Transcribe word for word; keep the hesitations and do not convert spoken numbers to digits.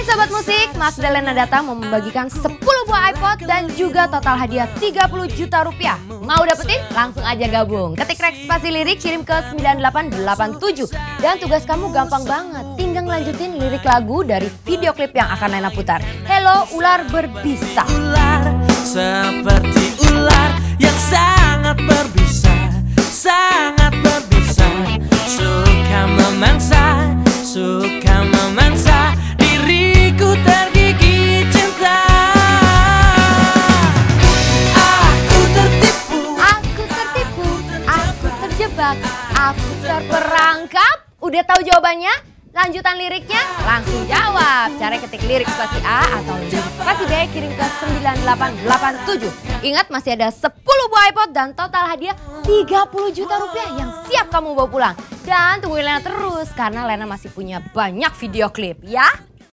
Sobat Musik, Magdalena datang membagikan sepuluh buah iPod dan juga total hadiah tiga puluh juta rupiah. Mau dapetin? Langsung aja gabung. Ketik rek spasi lirik, kirim ke sembilan delapan delapan tujuh. Dan tugas kamu gampang banget. Tinggal lanjutin lirik lagu dari video klip yang akan Lena putar. Hello Ular Berbisa. Ular seperti ular yang sangat berbisa, sangat berbisa. Suka memangsa, suka memangsa. Diriku tergigit cinta. Aku tertipu, Aku tertipu, aku terjebak, aku terperangkap. Udah tahu jawabannya? Lanjutan liriknya? Langsung jawab. Cara ketik lirik spasi A atau lirik spasi B, kirim ke sembilan delapan delapan tujuh. Ingat, masih ada sepuluh buah iPod dan total hadiah tiga puluh juta rupiah yang siap kamu bawa pulang. Dan tungguin Lena terus karena Lena masih punya banyak video klip ya.